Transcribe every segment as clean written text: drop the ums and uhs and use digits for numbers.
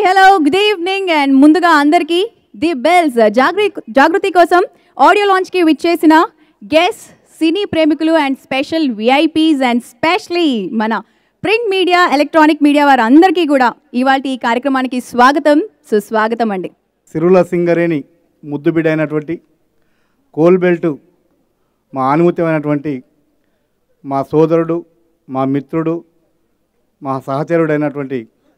Hello good evening and ముందుగా అందరికీ the bells జాగృతి కోసం ఆడియో లాంచ్కి విచ్చేసిన గెస్ట్ సినీ ప్రేమికులు and special VIPs and specially మన ప్రింట్ మీడియా ఎలక్ట్రానిక్ మీడియా వారందరికీ కూడా ఇవాళ ఈ కార్యక్రమానికి స్వాగతం సుస్వాగతం అండి. సిరుల సింగరేణి ముద్దుబిడైనటువంటి కోల్బెల్ట్ మా ఆనుమత్యమైనటువంటి మా సోదరుడు, మా మిత్రుడు, మా సహచరుడైనటువంటి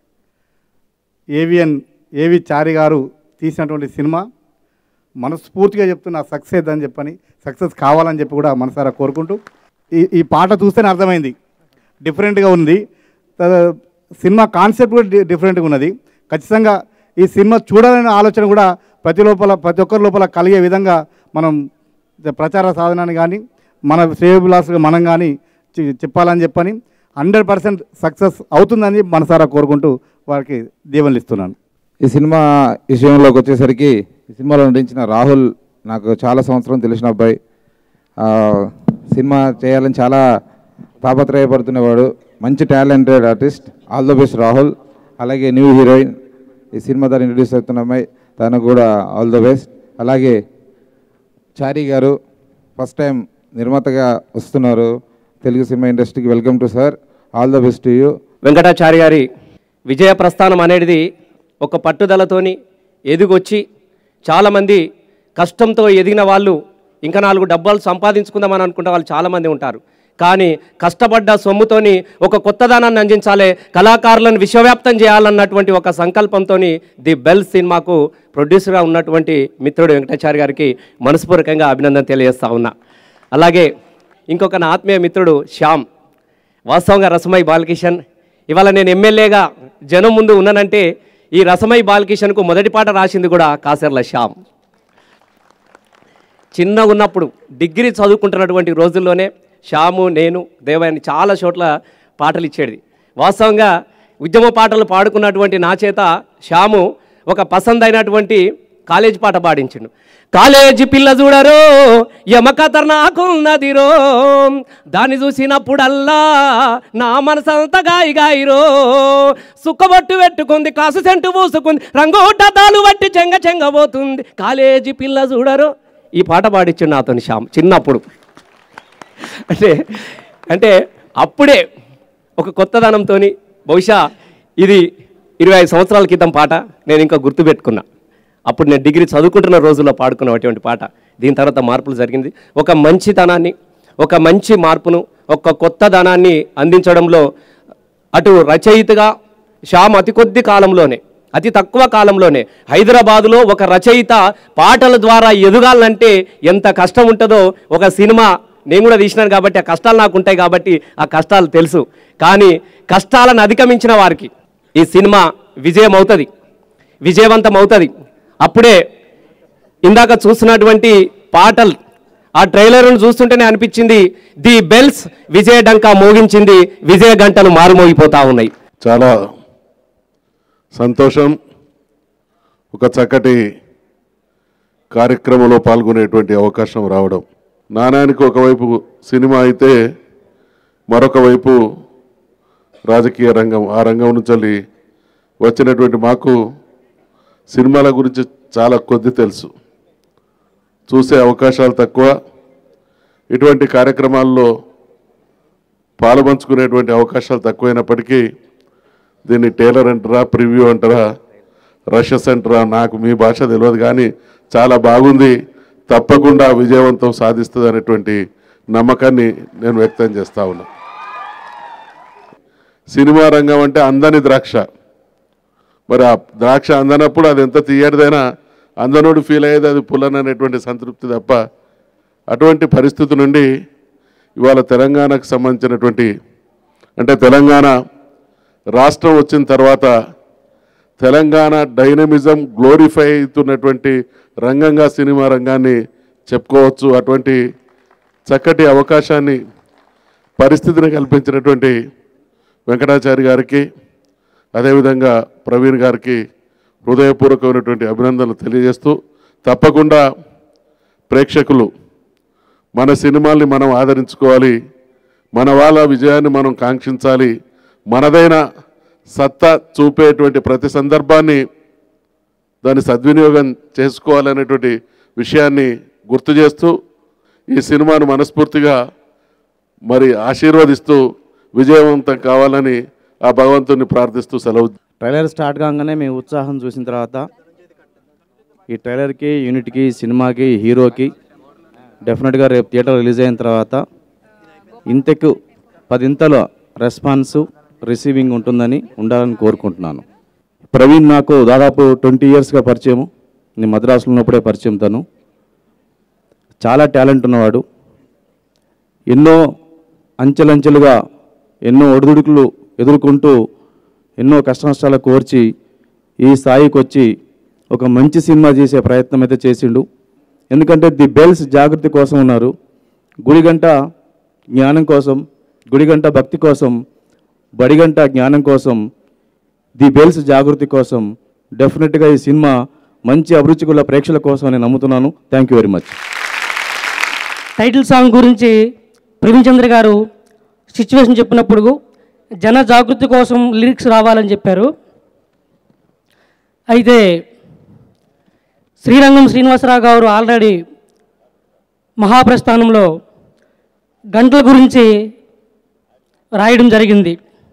ఏవి చారి గారు తీసినటువంటి సినిమా మనస్ఫూర్తిగా చెప్తున్నా సక్సెస్ అని చెప్పని, సక్సెస్ కావాలని చెప్పి కూడా మనసారా కోరుకుంటూ ఈ పాట చూస్తేనే అర్థమైంది, డిఫరెంట్గా ఉంది. సినిమా కాన్సెప్ట్ కూడా డిఫరెంట్గా ఉన్నది. ఖచ్చితంగా ఈ సినిమా చూడాలనే ఆలోచన కూడా ప్రతి ఒక్కరి లోపల కలిగే విధంగా మనం ప్రచార సాధనాన్ని కానీ మన శ్రేయోభిలాషులుగా మనం కానీ చెప్పాలని చెప్పని 100% సక్సెస్ అవుతుందని మనసారా కోరుకుంటూ వారికి దీవెనలు ఇస్తున్నాను. ఈ సినిమా విషయంలోకి వచ్చేసరికి ఈ సినిమాలో నటించిన రాహుల్ నాకు చాలా సంవత్సరం తెలిసిన అబ్బాయి. సినిమా చేయాలని చాలా తాపత్రయపడుతున్నవాడు, మంచి talented artist. All the best Rahul. అలాగే న్యూ హీరోయిన్ ఈ సినిమా ద్వారా ఇంట్రడ్యూస్ అవుతున్న అమ్మాయి, తనకు కూడా ఆల్ ద బెస్ట్. అలాగే చారి గారు ఫస్ట్ టైం నిర్మాతగా వస్తున్నారు తెలుగు సినిమా ఇండస్ట్రీకి. Welcome to sir, all the best to you. Venkatachari గారి విజయ ప్రస్థానం అనేది ఒక పట్టుదలతోని ఎదిగొచ్చి చాలామంది కష్టంతో ఎదిగిన వాళ్ళు ఇంకా 4 డబ్బాలు సంపాదించుకుందామని అనుకుంటే వాళ్ళు చాలామంది ఉంటారు. కానీ కష్టపడ్డ సొమ్ముతోని ఒక కొత్తదనాన్ని అందించాలి, కళాకారులను విశ్వవ్యాప్తం చేయాలన్నటువంటి ఒక సంకల్పంతో ది బెల్ సినిమాకు ప్రొడ్యూసర్గా ఉన్నటువంటి మిత్రుడు వెంకటాచారి గారికి మనస్పూర్వకంగా అభినందన తెలియజేస్తా ఉన్నా. అలాగే ఇంకొక నా ఆత్మీయ మిత్రుడు శ్యామ్, వాస్తవంగా రసమై బాలకిషన్. ఇవాళ నేను ఎమ్మెల్యేగా జనం ముందు ఉన్నానంటే ఈ రసమై బాలకిషన్కు మొదటి పాట రాసింది కూడా కాసర్ల శ్యామ్. చిన్నగా ఉన్నప్పుడు డిగ్రీ చదువుకుంటున్నటువంటి రోజుల్లోనే శ్యాము, నేను, దేవయాని చాలా చోట్ల పాటలు ఇచ్చేది. వాస్తవంగా ఉద్యమ పాటలు పాడుకున్నటువంటి నా చేత శ్యాము ఒక పసందైనటువంటి కాలేజీ పాట పాడించిండు. కాలేజీ పిల్ల చూడరో యమ ఖతర్నాకున్నదిరో, దాన్ని చూసినప్పుడల్లా నా మనసంతా గాయిరో, సుక్కబొట్టు పెట్టుకుంది, కాసు సెంటు పూసుకుంది, రంగోటాలు బట్టి చెంగపోతుంది, కాలేజీ పిల్ల చూడరో. ఈ పాట పాడించిండు నాతో శ్యామ్ చిన్నప్పుడు. అంటే అప్పుడే ఒక కొత్తదనంతో, బహుశా ఇది 25 సంవత్సరాల క్రితం పాట, నేను ఇంకా గుర్తుపెట్టుకున్నా. అప్పుడు నేను డిగ్రీ చదువుకుంటున్న రోజుల్లో పాడుకున్నటువంటి పాట. దీని తర్వాత మార్పులు జరిగింది. ఒక మంచితనాన్ని, ఒక మంచి మార్పును, ఒక కొత్తదనాన్ని అందించడంలో అటు రచయితగా శ్యామ్ అతి తక్కువ కాలంలోనే హైదరాబాదులో ఒక రచయిత పాటల ద్వారా ఎదగాలంటే ఎంత కష్టం ఉంటుందో ఒక సినిమా నేను కూడా తీసినాను కాబట్టి ఆ కష్టాలు నాకు ఉంటాయి కాబట్టి ఆ కష్టాలు తెలుసు. కానీ కష్టాలను అధిగమించిన వారికి ఈ సినిమా విజయవంతం అవుతుంది. అప్పుడే ఇందాక చూస్తున్నటువంటి పాటలు, ఆ ట్రైలర్ను చూస్తుంటేనే అనిపించింది ది బెల్స్ విజయ డంకా మోగించింది, విజయ గంటలు మారుమోగిపోతా ఉన్నాయి. చాలా సంతోషం ఒక చక్కటి కార్యక్రమంలో పాల్గొనేటువంటి అవకాశం రావడం. నాణానికి ఒకవైపు సినిమా అయితే మరొక వైపు రాజకీయ రంగం. ఆ రంగం నుంచి వచ్చినటువంటి మాకు సినిమాల గురించి చాలా కొద్ది తెలుసు, చూసే అవకాశాలు తక్కువ. ఇటువంటి కార్యక్రమాల్లో పాలుపంచుకునేటువంటి అవకాశాలు తక్కువైనప్పటికీ దీన్ని టేలర్ అంటారా, ప్రివ్యూ అంటారా, రషెస్ అంటారా, నాకు మీ భాష తెలియదు కానీ చాలా బాగుంది. తప్పకుండా విజయవంతం సాధిస్తుంది అనేటువంటి నమ్మకాన్ని నేను వ్యక్తం చేస్తా ఉన్నా. సినిమా రంగం అంటే అందని ద్రాక్ష. మరి ఆ ద్రాక్ష అందనప్పుడు అది ఎంత తీయడిదైనా అందనోడు ఫీల్ అయ్యేది అది పుల్లననేటువంటి సంతృప్తి తప్ప. అటువంటి పరిస్థితి నుండి ఇవాళ తెలంగాణకు సంబంధించినటువంటి, అంటే తెలంగాణ రాష్ట్రం వచ్చిన తర్వాత తెలంగాణ డైనమిజం గ్లోరిఫై అవుతున్నటువంటి రంగంగా సినిమా రంగాన్ని చెప్పుకోవచ్చు. అటువంటి చక్కటి అవకాశాన్ని, పరిస్థితిని కల్పించినటువంటి వెంకటాచారి గారికి, అదేవిధంగా ప్రవీణ్ గారికి హృదయపూర్వకమైనటువంటి అభినందనలు తెలియజేస్తూ, తప్పకుండా ప్రేక్షకులు మన సినిమాల్ని మనం ఆదరించుకోవాలి, మన వాళ్ళ విజయాన్ని మనం కాంక్షించాలి, మనదైన సత్తా చూపేటువంటి ప్రతి సందర్భాన్ని దాన్ని సద్వినియోగం చేసుకోవాలనేటువంటి విషయాన్ని గుర్తు చేస్తూ ఈ సినిమాను మనస్ఫూర్తిగా మరి ఆశీర్వదిస్తూ విజయవంతం కావాలని ఆ భగవంతుని ప్రార్థిస్తూ సెలవు. ట్రైలర్ స్టార్ట్ కాగానే మేము ఉత్సాహం చూసిన తర్వాత ఈ ట్రైలర్కి, యూనిట్కి, సినిమాకి, హీరోకి డెఫినెట్గా రేపు థియేటర్ రిలీజ్ అయిన తర్వాత ఇంతకు 10 రెస్పాన్స్ రిసీవింగ్ ఉండాలని కోరుకుంటున్నాను. ప్రవీణ్ నాకు దాదాపు 20 ఇయర్స్గా పరిచయం. నేను మద్రాసులో ఉన్నప్పుడే పరిచయం. తను చాలా టాలెంట్ ఉన్నవాడు. ఎన్నో అంచెలంచెలుగా ఎన్నో ఒడిదుడుకులు ఎదుర్కొంటూ ఎన్నో కష్టనష్టాలు కోర్చి ఈ స్థాయికి వచ్చి ఒక మంచి సినిమా చేసే ప్రయత్నం అయితే చేసిండు. ఎందుకంటే ది బెల్స్ జాగృతి కోసం ఉన్నారు. గుడిగంట జ్ఞానం కోసం, గుడిగంట భక్తి కోసం, బడిగంట జ్ఞానం కోసం, ది బెల్స్ జాగృతి కోసం డెఫినెట్గా ఈ సినిమా మంచి అభిరుచికుల ప్రేక్షకుల కోసం నేను నమ్ముతున్నాను. Thank you very much. Title song గురించి ప్రవీణ్ చంద్ర గారు సిచ్యువేషన్ చెప్పినప్పుడు జన జాగృతి కోసం లిరిక్స్ రావాలని చెప్పారు. అయితే శ్రీరంగం శ్రీనివాసరావు గారు ఆల్రెడీ మహాప్రస్థానంలో గంటల గురించి రాయడం జరిగింది.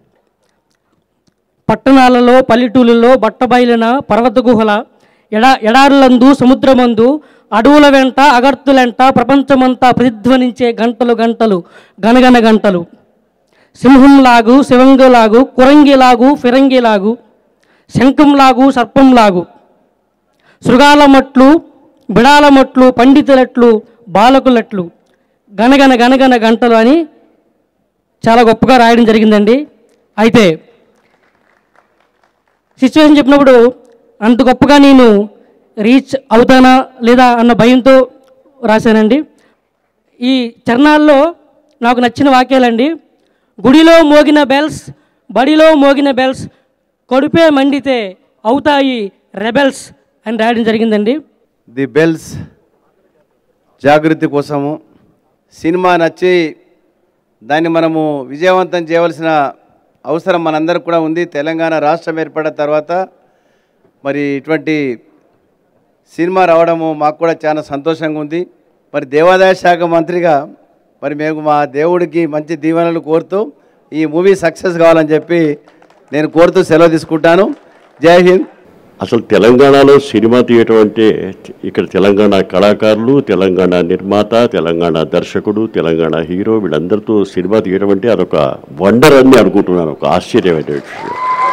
పట్టణాలలో, పల్లెటూళ్ళలో, బట్టబయలిన, పర్వత గుహల, ఎడారులందు, సముద్రమందు, అడవుల వెంట, అగర్తులెంట ప్రపంచమంతా ప్రతిధ్వనించే గంటలు గంటలు, గనగన గంటలు. సింహంలాగు, శివంగిలాగు, కురంగిలాగు, ఫిరంగిలాగు, శంఖంలాగు, సర్పంలాగు, శృగాల మట్లు, బిడాల మట్లు, పండితులట్లు, బాలకులట్లు, గనగన గనగన గంటలు అని చాలా గొప్పగా రాయడం జరిగిందండి. అయితే సిచ్యువేషన్ చెప్పినప్పుడు అంత గొప్పగా నేను రీచ్ అవుతానా లేదా అన్న భయంతో రాశానండి. ఈ చరణాల్లో నాకు నచ్చిన వాక్యాలండి. గుడిలో మోగిన బెల్స్, బడిలో మోగిన బెల్స్, కడుపే మండితే అవుతాయి రెబెల్స్ అని రాయడం జరిగిందండి. ది బెల్స్ జాగృతి కోసము సినిమా నచ్చి దాన్ని మనము విజయవంతం చేయవలసిన అవసరం మనందరికి కూడా ఉంది. తెలంగాణ రాష్ట్రం ఏర్పడిన తర్వాత మరి ఇటువంటి సినిమా రావడము మాకు కూడా చాలా సంతోషంగా ఉంది. మరి దేవాదాయ శాఖ మంత్రిగా మరి మేము మా దేవుడికి మంచి దీవెనలు కోరుతూ ఈ మూవీ సక్సెస్ కావాలని చెప్పి నేను కోరుతూ సెలవు తీసుకుంటాను. జై హింద్. అసలు తెలంగాణలో సినిమా తీయటం అంటే ఇక్కడ తెలంగాణ కళాకారులు, తెలంగాణ నిర్మాత, తెలంగాణ దర్శకుడు, తెలంగాణ హీరో వీళ్ళందరితో సినిమా తీయటం అంటే అదొక వండర్ అని అనుకుంటున్నాను. ఒక ఆశ్చర్యమైన విషయం.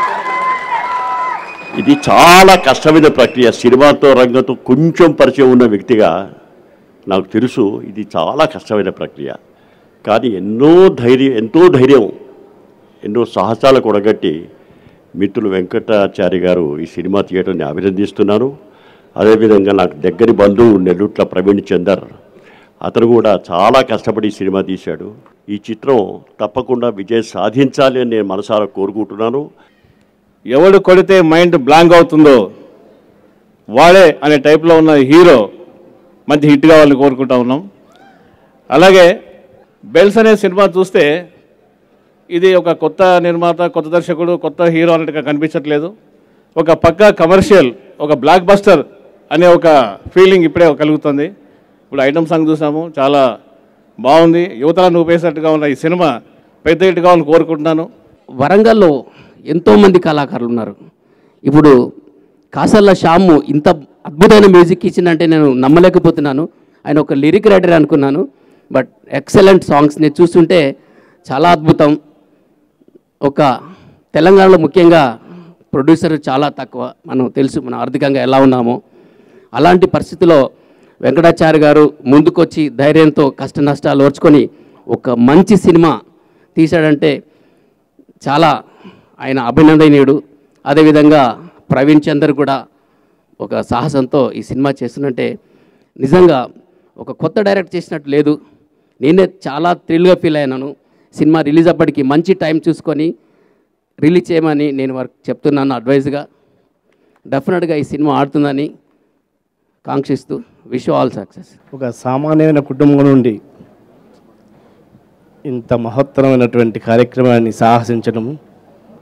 ఇది చాలా కష్టమైన ప్రక్రియ. సినిమాతో రంగంతో కొంచెం పరిచయం ఉన్న వ్యక్తిగా నాకు తెలుసు ఇది చాలా కష్టమైన ప్రక్రియ. కానీ ఎంతో ధైర్యం, ఎన్నో సాహసాలకు ఒడగట్టి మిత్రులు వెంకటాచారి గారు ఈ సినిమా థియేటర్ని అభినందిస్తున్నాను. అదేవిధంగా నాకు దగ్గరి బంధువు నెల్లూట్ల ప్రవీణ్ చందర్, అతను కూడా చాలా కష్టపడి సినిమా తీశాడు. ఈ చిత్రం తప్పకుండా విజయం సాధించాలి అని నేను మనసారా కోరుకుంటున్నాను. ఎవడు కొడితే మైండ్ బ్లాంక్ అవుతుందో వాడే అనే టైప్లో ఉన్న హీరో మంచి హిట్ కావాలని కోరుకుంటా ఉన్నాం. అలాగే బెల్స్ అనే సినిమా చూస్తే ఇది ఒక కొత్త నిర్మాత, కొత్త దర్శకుడు, కొత్త హీరో అన్నట్టుగా కనిపించట్లేదు. ఒక పక్కా కమర్షియల్, ఒక బ్లాక్ బస్టర్ అనే ఒక ఫీలింగ్ ఇప్పుడే కలుగుతుంది. ఇప్పుడు ఐటమ్ సాంగ్ చూసాము, చాలా బాగుంది. యువతలను ఊపేసినట్టుగా ఉన్న ఈ సినిమా పెద్ద హిట్ కావాలని కోరుకుంటున్నాను. వరంగల్లో ఎంతోమంది కళాకారులు ఉన్నారు. ఇప్పుడు కాసర్ల శ్యాము ఇంత అద్భుతమైన మ్యూజిక్ ఇచ్చిందంటే నేను నమ్మలేకపోతున్నాను. ఆయన ఒక లిరిక్ రైటర్ అనుకున్నాను, బట్ ఎక్సలెంట్ సాంగ్స్ని చూస్తుంటే చాలా అద్భుతం. ఒక తెలంగాణలో ముఖ్యంగా ప్రొడ్యూసర్ చాలా తక్కువ. మనం తెలుసు మనం ఆర్థికంగా ఎలా ఉన్నామో. అలాంటి పరిస్థితిలో వెంకటాచారి గారు ముందుకొచ్చి ధైర్యంతో కష్ట నష్టాలు ఓర్చుకొని ఒక మంచి సినిమా తీశాడంటే చాలా ఆయన అభినందనీయుడు. అదేవిధంగా ప్రవీణ్ చందర్ కూడా ఒక సాహసంతో ఈ సినిమా చేస్తున్నట్టే నిజంగా ఒక కొత్త డైరెక్ట్ చేసినట్టు లేదు. నేనే చాలా థ్రిల్గా ఫీల్ అయినాను. సినిమా రిలీజ్ అప్పటికి మంచి టైం చూసుకొని రిలీజ్ చేయమని నేను వారికి చెప్తున్నాను అడ్వైజ్గా. డెఫినెట్గా ఈ సినిమా ఆడుతుందని కాంక్షిస్తూ విష్ ఆల్ సక్సెస్. ఒక సామాన్యమైన కుటుంబం నుండి ఇంత మహత్తరమైనటువంటి కార్యక్రమాన్ని సాహసించడం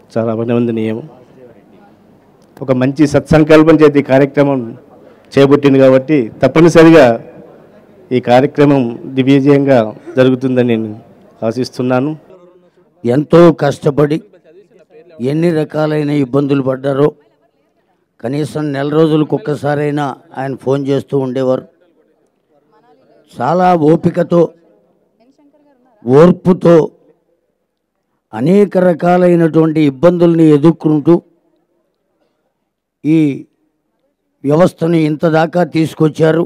చాలా అభినందనీయం. ఒక మంచి సత్సంకల్పం చేతి కార్యక్రమం చేపట్టింది కాబట్టి తప్పనిసరిగా ఈ కార్యక్రమం దిగ్విజయంగా జరుగుతుందని నేను ఆశిస్తున్నాను. ఎంతో కష్టపడి ఎన్ని రకాలైన ఇబ్బందులు పడ్డారో కనీసం నెల రోజులకు ఒక్కసారైనా ఆయన ఫోన్ చేస్తూ ఉండేవారు. చాలా ఓపికతో ఓర్పుతో అనేక రకాలైనటువంటి ఇబ్బందుల్ని ఎదుర్కొంటూ ఈ వ్యవస్థను ఇంత దాకా తీసుకొచ్చారు.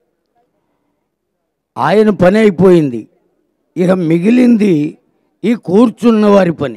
ఆయన పని అయిపోయింది, ఇక మిగిలింది ఈ కూర్చున్న వారి పని.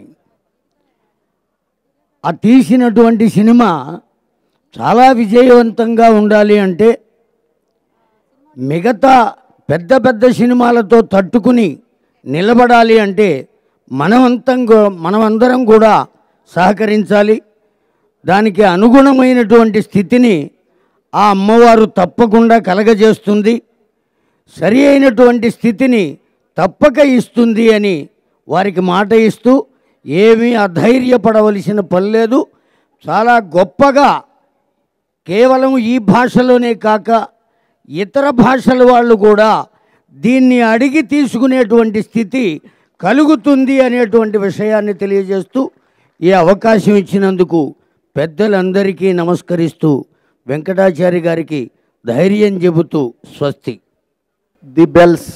ఆ తీసినటువంటి సినిమా చాలా విజయవంతంగా ఉండాలి అంటే మిగతా పెద్ద పెద్ద సినిమాలతో తట్టుకుని నిలబడాలి అంటే మనమందరం కూడా సహకరించాలి. దానికి అనుగుణమైనటువంటి స్థితిని ఆ అమ్మవారు తప్పకుండా కలగజేస్తుంది, సరి అయినటువంటి స్థితిని తప్పక ఇస్తుంది అని వారికి మాట ఇస్తూ ఏమీ అధైర్యపడవలసిన పని లేదు. చాలా గొప్పగా కేవలం ఈ భాషలోనే కాక ఇతర భాషల వాళ్ళు కూడా దీన్ని అడిగి తీసుకునేటువంటి స్థితి కలుగుతుంది అనేటువంటి విషయాన్ని తెలియజేస్తూ ఈ అవకాశం ఇచ్చినందుకు పెద్దలందరికీ నమస్కరిస్తూ వెంకటాచారి గారికి ధైర్యం చెబుతూ స్వస్తి. ది బెల్స్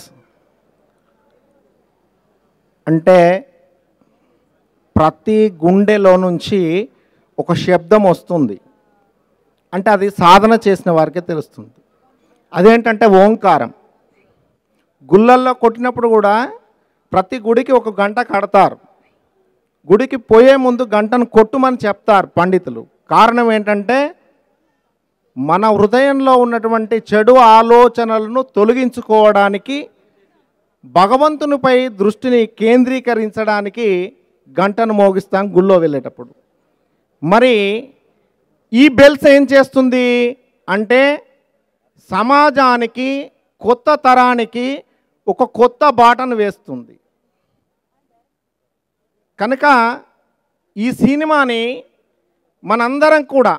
అంటే ప్రతి గుండెలో నుంచి ఒక శబ్దం వస్తుంది, అంటే అది సాధన చేసిన వారికే తెలుస్తుంది. అదేంటంటే ఓంకారం. గుళ్ళల్లో కొట్టినప్పుడు కూడా ప్రతి గుడికి ఒక గంట కడతారు. గుడికి పోయే ముందు గంటను కొట్టుమని చెప్తారు పండితులు. కారణం ఏంటంటే మన హృదయంలో ఉన్నటువంటి చెడు ఆలోచనలను తొలగించుకోవడానికి, భగవంతునిపై దృష్టిని కేంద్రీకరించడానికి గంటను మోగిస్తాం గుళ్ళో వెళ్ళేటప్పుడు. మరి ఈ బెల్స్ ఏం చేస్తుంది అంటే సమాజానికి, కొత్త తరానికి ఒక కొత్త బాటను వేస్తుంది. కనుక ఈ సినిమాని మనందరం కూడా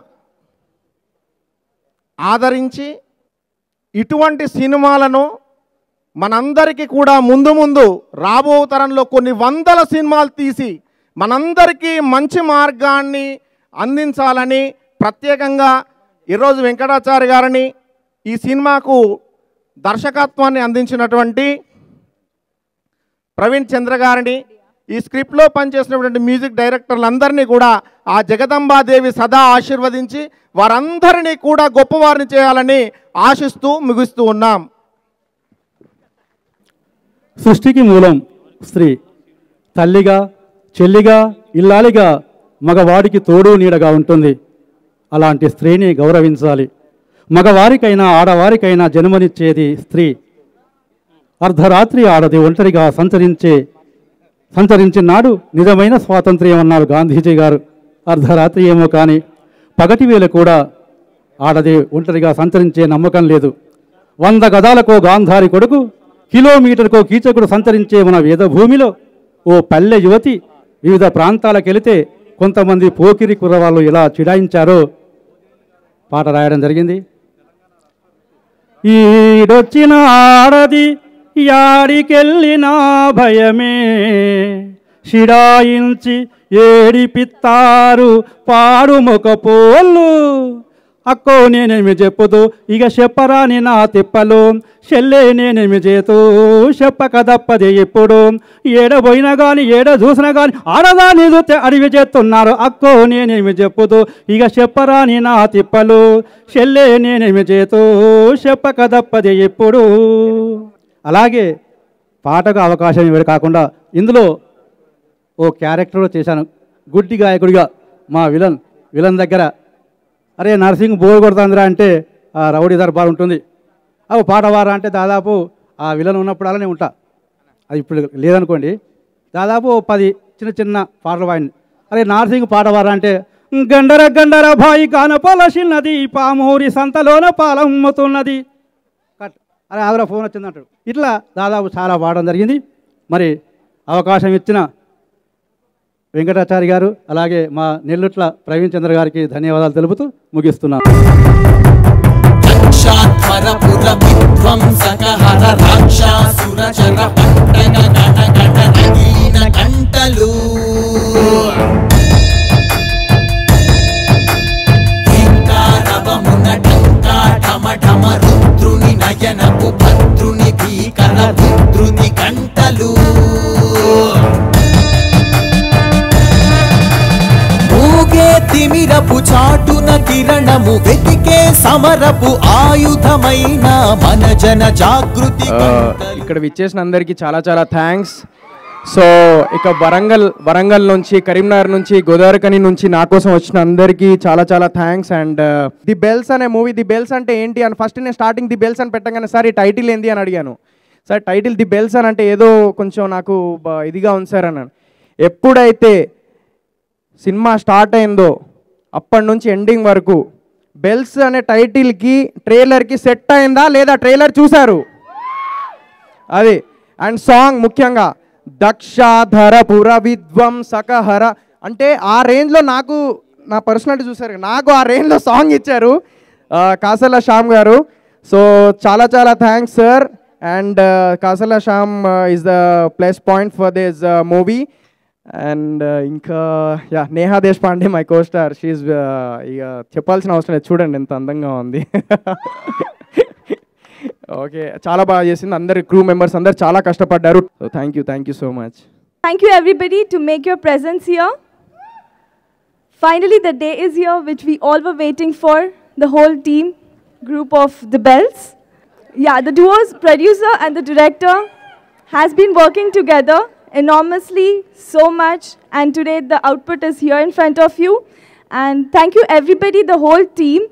ఆదరించి ఇటువంటి సినిమాలను మనందరికీ కూడా ముందు ముందు రాబో తరంలో కొన్ని వందల సినిమాలు తీసి మనందరికీ మంచి మార్గాన్ని అందించాలని ప్రత్యేకంగా ఈరోజు వెంకటాచారి గారిని, ఈ సినిమాకు దర్శకత్వాన్ని అందించినటువంటి ప్రవీణ్ చంద్ర గారిని, ఈ స్క్రిప్ట్లో పనిచేసినటువంటి మ్యూజిక్ డైరెక్టర్లందరినీ కూడా ఆ జగదంబాదేవి సదా ఆశీర్వదించి వారందరినీ కూడా గొప్పవారిని చేయాలని ఆశిస్తూ ముగిస్తూ ఉన్నాం. సృష్టికి మూలం స్త్రీ. తల్లిగా, చెల్లిగా, ఇల్లాలిగా మగవాడికి తోడు నీడగా ఉంటుంది. అలాంటి స్త్రీని గౌరవించాలి. మగవారికైనా ఆడవారికైనా జన్మనిచ్చేది స్త్రీ. అర్ధరాత్రి ఆడది ఒంటరిగా సంచరించిన నాడు నిజమైన స్వాతంత్ర్యం అన్నారు గాంధీజీ గారు. అర్ధరాత్రి ఏమో కానీ పగటి వేళ కూడా ఆడది ఒంటరిగా సంచరించే నమ్మకం లేదు. 100 గదాలకో గాంధారి కొడుకు, కిలోమీటర్కో కీచకుడు సంచరించే మన వేదభూమిలో ఓ పల్లె యువతి వివిధ ప్రాంతాలకు వెళితే కొంతమంది పోకిరి కుర్రవాళ్ళు ఇలా చిడాయించారో పాట రాయడం జరిగింది. ఈడొచ్చిన ఆడది యాడికెళ్ళినా భయమే, షిడాయించి ఏడిపిత్తారు పాడు మొకపోళ్ళు. అక్కో నేనేమి చెప్పుదు ఇక చెప్పరాని నా తిప్పలు, చెల్లే నేనేమి చేతూ చెప్పక తప్పది ఎప్పుడు. ఏడబోయినా కానీ ఏడ చూసినా కానీ ఆడదాన్ని చూస్తే అడివి చేస్తున్నారు. అక్కో నేనేమి చెప్పుదు ఇక చెప్పరాని నా తిప్పలు, చెల్లే నేనేమి చేతూ చెప్పక తప్పది ఎప్పుడు. అలాగే పాటకు అవకాశం ఇవ్వడం కాకుండా ఇందులో ఓ క్యారెక్టర్ చేశాను. గుడ్డి గాయకుడిగా మా విలన్ దగ్గర అరే నర్సింగ్ బోర్ కొడుతుందిరా అంటే ఆ రౌడీ దర్బార్ ఉంటుంది. అవి పాట వారా అంటే దాదాపు ఆ విలన్ ఉన్నప్పుడు అలానే ఉంటా. అది ఇప్పుడు లేదనుకోండి, దాదాపు 10 చిన్న పాటలు పాడింది. అరే నర్సింగ్ పాట వారా అంటే గండర గండర బాయి కానపలసిన్నది, పామూరి సంతలోన పాలమ్ముతున్నది. అరే ఆదరా ఫోన్ వచ్చింది అంటాడు. ఇట్లా దాదాపు చాలా పాడడం జరిగింది. మరి అవకాశం ఇచ్చిన వెంకటాచారి గారు అలాగే మా నెల్లుట్ల ప్రవీణ్ చంద్ర గారికి ధన్యవాదాలు తెలుపుతూ ముగిస్తున్నాను. రుద్రుని నయనపు భద్రుని భీకర రుద్రుని కంటలు ఊగే తిమిరపు చాటున కిరణము వెతికే సమరపు ఆయుధమైన మన జన జాగృతి. ఇక్కడ విచ్చేసిన అందరికీ చాలా చాలా థ్యాంక్స్. సో ఇక వరంగల్ నుంచి, కరీంనగర్ నుంచి, గోదావరికని నుంచి నా కోసం వచ్చిన అందరికీ చాలా చాలా థ్యాంక్స్. అండ్ ది బెల్స్ అనే మూవీ, ది బెల్స్ అంటే ఏంటి అని ఫస్ట్ నేను స్టార్టింగ్ ది బెల్స్ అని పెట్టగానే సార్ ఈ టైటిల్ ఏంటి అని అడిగాను. సార్ టైటిల్ ది బెల్స్ అని అంటే ఏదో కొంచెం నాకు ఇదిగా ఉంది సార్ అన్నాను. ఎప్పుడైతే సినిమా స్టార్ట్ అయిందో అప్పటి నుంచి ఎండింగ్ వరకు బెల్స్ అనే టైటిల్కి ట్రైలర్కి సెట్ అయిందా లేదా? ట్రైలర్ చూశారు అది. అండ్ సాంగ్ ముఖ్యంగా దక్షాధరపుర విధ్వంసకహర అంటే ఆ రేంజ్లో నాకు నా పర్సనాలిటీ చూసారు, నాకు ఆ రేంజ్లో సాంగ్ ఇచ్చారు కాసల శ్యామ్ గారు. సో చాలా చాలా thanks sir. And Kasala Shyam is the plus point for this movie. And ఇంకా Neha Deshpande my costar, she ఇక చెప్పాల్సిన అవసరం లేదు, చూడండి ఎంత అందంగా ఉంది. ఓకే, చాలా బాగా చేసింది. అందరు క్రూ మెంబర్స్ అందరు చాలా కష్టపడ్డారు. So thank you so much. Thank you everybody to make your presence here. Finally the day is here which we all were waiting for, the whole team group of the Bells. Yeah, the duo's producer and the director has been working together enormously so much, and today the output is here in front of you. And thank you everybody, the whole team,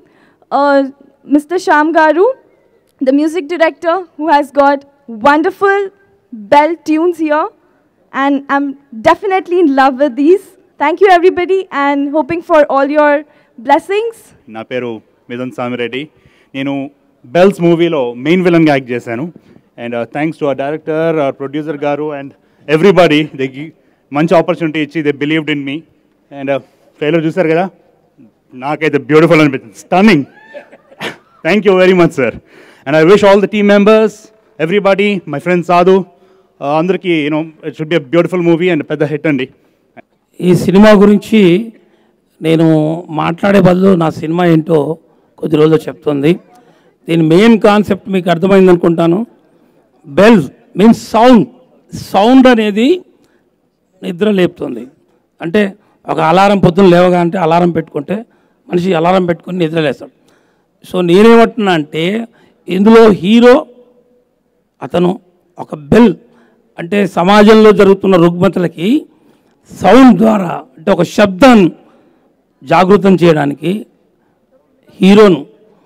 Mr. Shyam Garu, the music director, who has got wonderful bell tunes here, and I'm definitely in love with these. Thank you everybody and hoping for all your blessings. నా పేరు మిథున్ సామిరెడ్డి. నేను bells మూవీలో main విలన్గా act చేశాను. And thanks to our director, our producer గారు and everybody. They మంచి opportunity ఇచ్చి they believed in me. And trailer చూసారు కదా, నాకైతే బ్యూటిఫుల్ అనిపించింది, stunning. Thank you very much sir. And I wish all the team members, everybody, my friend Sadhu, అందరికీ it should be a beautiful movie and పెద్ద hit అండి. ఈ cinema గురించి నేను మాట్లాడే బదులు నా సినిమా ఏంటో కొద్ది రోజులు చెప్తుంది. దీని మెయిన్ కాన్సెప్ట్ మీకు అర్థమైంది అనుకుంటాను. బెల్స్ మీన్స్ సౌండ్ అనేది నిద్ర లేపుతుంది. అంటే ఒక అలారం పొద్దున్న లేవగా అంటే అలారం పెట్టుకుంటే మనిషి అలారం పెట్టుకుని నిద్ర లేస్తాడు. సో నేనేమంటున్నా అంటే ఇందులో హీరో అతను ఒక బెల్ అంటే సమాజంలో జరుగుతున్న రుగ్మతలకి సౌండ్ ద్వారా అంటే ఒక శబ్దం జాగృతం చేయడానికి హీరోను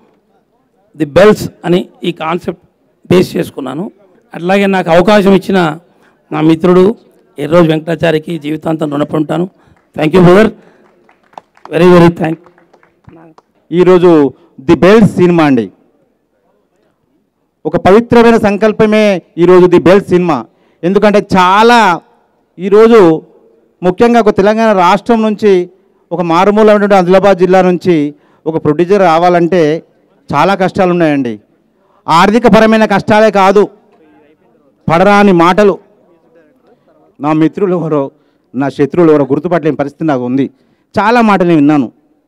ది బెల్స్ అని ఈ కాన్సెప్ట్ బేస్ చేసుకున్నాను. అట్లాగే నాకు అవకాశం ఇచ్చిన నా మిత్రుడు ఎర్రోజు వెంకటాచారికి జీవితాంతం రుణపడి ఉంటాను. Thank you brother, very very thank. ఈరోజు ది బెల్స్ సినిమా అండి, ఒక పవిత్రమైన సంకల్పమే ఈరోజు ది బెల్స్ సినిమా. ఎందుకంటే చాలా ఈరోజు ముఖ్యంగా ఒక తెలంగాణ రాష్ట్రం నుంచి ఒక మారుమూల ఉన్నటువంటి ఆదిలాబాద్ జిల్లా నుంచి ఒక ప్రొడ్యూసర్ రావాలంటే చాలా కష్టాలు ఉన్నాయండి. ఆర్థికపరమైన కష్టాలే కాదు, పడరాని మాటలు. నా మిత్రులు ఎవరో నా శత్రువులు ఎవరో గుర్తుపట్టలేని పరిస్థితి నాకు ఉంది. చాలా మాటలు నేను విన్నాను,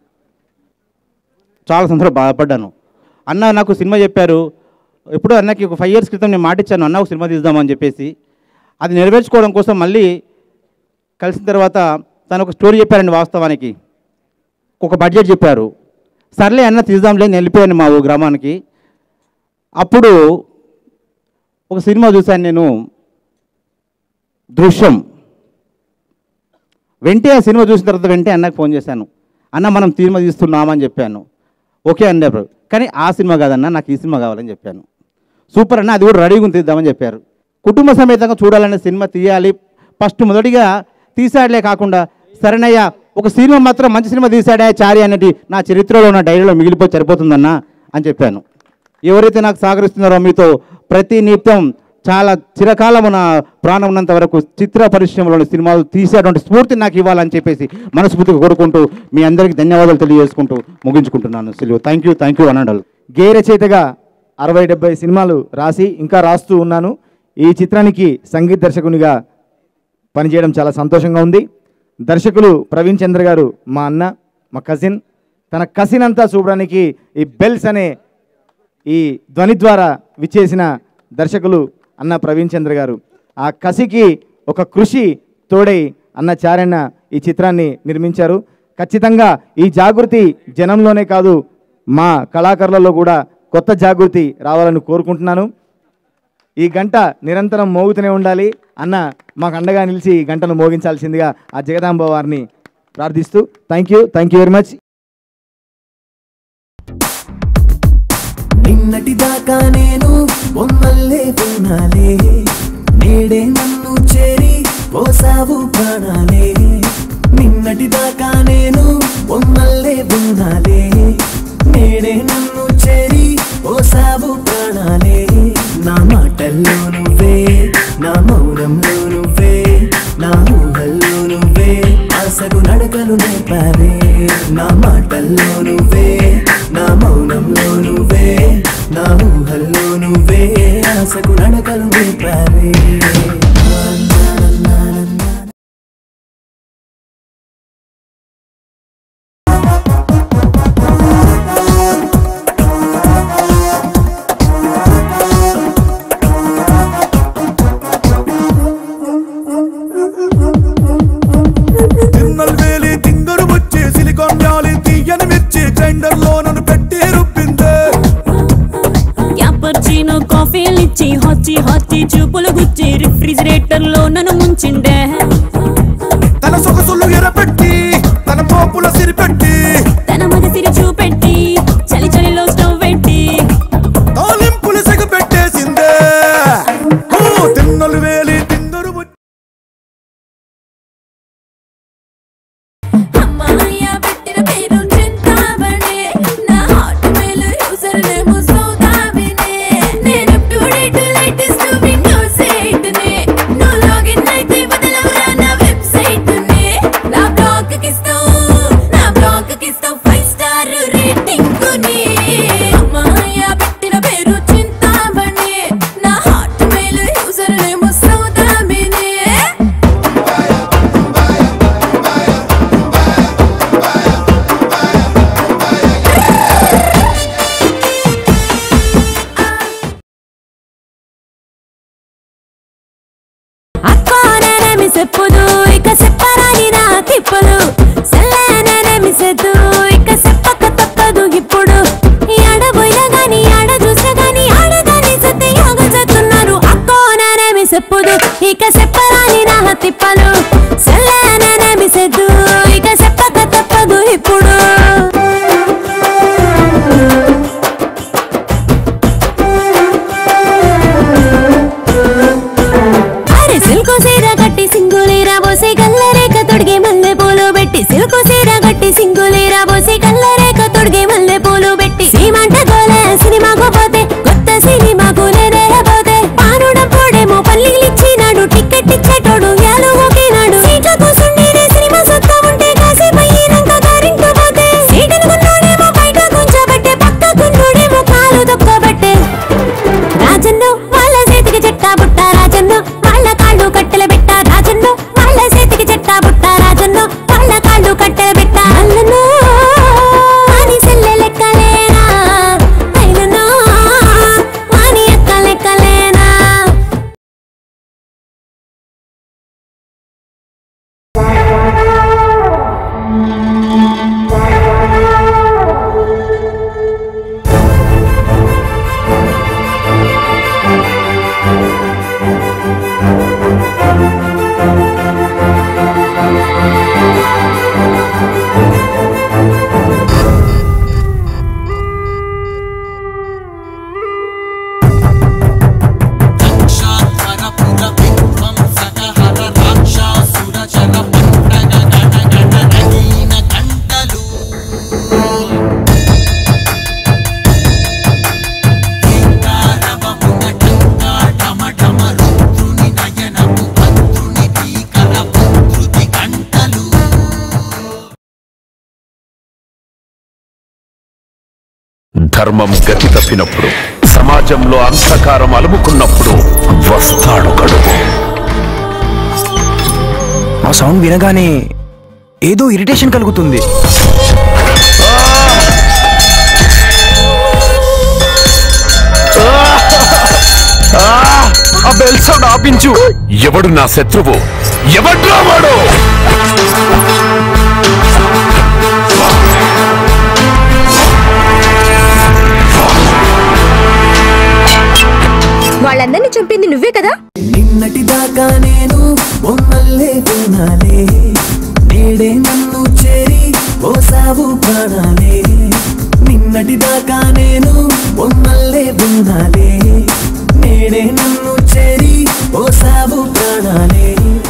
చాలా సందర్భాలు బాధపడ్డాను. అన్న నాకు సినిమా చెప్పారు, ఎప్పుడో అన్నకి ఒక 5 years క్రితం నేను మాట ఇచ్చాను, అన్న ఒక సినిమా తీద్దామని చెప్పేసి. అది నెరవేర్చుకోవడం కోసం మళ్ళీ కలిసిన తర్వాత తను ఒక స్టోరీ చెప్పారండి. వాస్తవానికి ఒక బడ్జెట్ చెప్పారు. సర్లే అన్న తీద్దాంలే, నేను వెళ్ళిపోయాను మా గ్రామానికి. అప్పుడు ఒక సినిమా చూశాను నేను, దృశ్యం. వెంటనే ఆ సినిమా చూసిన తర్వాత వెంటనే అన్నకు ఫోన్ చేశాను, అన్న మనం సినిమా తీస్తున్నామని చెప్పాను. ఓకే అన్నారు, కానీ ఆ సినిమా కాదన్నా, నాకు ఈ సినిమా కావాలని చెప్పాను. సూపర్ అన్న, అది కూడా రెడీగా తీద్దామని చెప్పారు. కుటుంబ సమేతంగా చూడాలనే సినిమా తీయాలి. ఫస్ట్ మొదటిగా తీసాడలే కాకుండా, సరేనయ్యా ఒక సినిమా మాత్రం మంచి సినిమా తీసాడే చారి అనేది నా చరిత్రలో ఉన్న డైరీలో మిగిలిపోయి సరిపోతుందన్నా అని చెప్పాను. ఎవరైతే నాకు సహకరిస్తున్నారో మీతో ప్రతి నిత్యం చాలా చిరకాలం నా ప్రాణం ఉన్నంత వరకు చిత్ర పరిశ్రమలోని సినిమాలు తీసేటువంటి స్ఫూర్తి నాకు ఇవ్వాలని చెప్పేసి మనస్ఫూర్తిగా కోరుకుంటూ మీ అందరికీ ధన్యవాదాలు తెలియజేసుకుంటూ ముగించుకుంటున్నాను. సెలవు. థ్యాంక్ యూ అనండల్. గేయ రచయితగా 60-70 సినిమాలు రాసి ఇంకా రాస్తూ ఉన్నాను. ఈ చిత్రానికి సంగీత దర్శకునిగా పనిచేయడం చాలా సంతోషంగా ఉంది. దర్శకులు ప్రవీణ్ చంద్ర గారు మా అన్న, మా కజిన్. తన కజిన్ అంతా చూడడానికి ఈ బెల్స్ అనే ఈ ధ్వని ద్వారా విచ్చేసిన దర్శకులు అన్న ప్రవీణ్ చంద్ర గారు. ఆ కసికి ఒక కృషి తోడై అన్న చారన్న ఈ చిత్రాన్ని నిర్మించారు. ఖచ్చితంగా ఈ జాగృతి జనంలోనే కాదు, మా కళాకారులలో కూడా కొత్త జాగృతి రావాలని కోరుకుంటున్నాను. ఈ గంట నిరంతరం మోగుతూనే ఉండాలి. అన్న మాకు అండగా నిలిచి ఈ గంటను మోగించాల్సిందిగా ఆ జగదాంబ వారిని ప్రార్థిస్తూ థ్యాంక్ యూ వెరీ మచ్. నిన్నటి దాకా నేను బొమ్మల్లే ఉన్నాలే, నేడే నన్ను చేరి పోసావు ప్రాణాలే. నిన్నటి దాకా నేను బొమ్మల్లే ఉన్నాలే, నేడే నన్ను చేరి పోసావు ప్రాణాలే. నా మాటల్లో నువ్వే, నా మౌనంలో నువ్వే, నా ఊహల్లో నువ్వే ఆశకు నడకలు నేర్పావే. నా మాటల్లో నువ్వే, నా మౌనంలో నువ్వే, నా ఊహల్లో నువ్వే ఆశకు నడకలు నేర్పావే. హొచ్చి చూపులు గుచ్చి రిఫ్రిజిరేటర్ లో నన్ను ముంచిండే. తన సొగసులు ఎరపెట్టి, తన పోపుల సిరిపెట్టి, తన మగసిరి చూపెట్టి, చలి చలిలో స్టవ్ పెట్టి తాలింపులు సెగపెట్టేసిందే. తిన్నలు వేలి తిందరు అమ్మాయ పెట్టిన పేరు చింతామణి, నా Hotmail user name Soudamini. నేను up to date latest Windows 8 ని, నో లాగిన్ అయితే వదలవురా నా వెబ్సైట్ ని. నా బ్లాగ్ కిస్తావు 5 స్టార్ రేటింగ్ ని. అమ్మాయ పెట్టిన పేరు చింతామణి, నా Hotmail user name Soudamini. అక్కోనేమి చెప్పుదు ఇక చెప్పరాని నా తిప్పులు, సెల్లేనేమి సెద్దు ఇక చెప్పక తప్పదు ఇప్పుడు. ఆడబోయినా గాని ఆడ చూసా గాని ఆడదాని సత్తి యోగ చేస్తున్నారు. అక్కోనేమి చెప్పుదు ఇక చెప్పరాని నా తిప్పలు, సెల్లేనేమి సెద్దు ఇక చెప్పక తప్పదు ఇప్పుడు. అరే సిల్కు సీర కట్టి సింగులేరా బోసి కల్లరేక తొడిగే మల్లె పూలు పెట్టి, సిల్కు సీర కట్టి సింగులేరా బోసి కల్లరేక తొడిగే మల్లె పూలు పెట్టి, సీమంట గోలే సినిమాకు పోతే కొత్త సినిమాకు నేనే పోతే, పానుడం పోడేమో పల్లీలిచ్చినాడు టికెట్ ఇచ్చేటోడు యాలుగు ధర్మం గతి తప్పినప్పుడు, సమాజంలో అంధకారం అలుముకున్నప్పుడు వస్తాడొకడు. ఆ సౌండ్ వినగానే ఏదో ఇరిటేషన్ కలుగుతుంది. ఆ బెల్ సౌండ్ ఆపించు. ఎవడు నా శత్రువు? ఎవడ్రా వాడు? వాళ్ళందరినీ చంపింది నువ్వే కదా? నిన్నటి దాకా నేను బొమ్మల్లే వినాలే, నేడే నన్ను చేరి ఓసావు ప్రాణాలే. నిన్నటి దాకా నేను బొమ్మల్లే వినాలే, నేడే నన్ను చేరి ఓసావు ప్రాణాలే.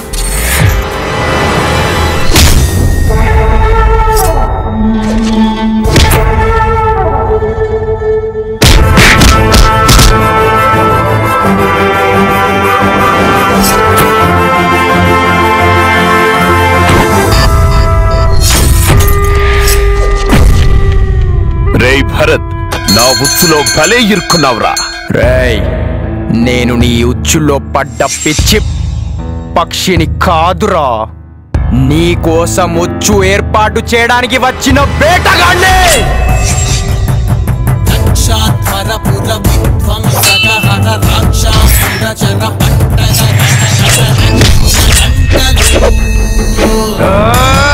రేయ్ భరత్, నా ఉచ్చులో భలే ఇరుక్కున్నావురా. రేయ్, నేను నీ ఉచ్చుల్లో పడ్డ పిచ్చి పక్షిని కాదురా, నీ కోసం ఉచ్చు ఏర్పాటు చేయడానికి వచ్చిన వేటగాణ్ణి. రాక్షసుడ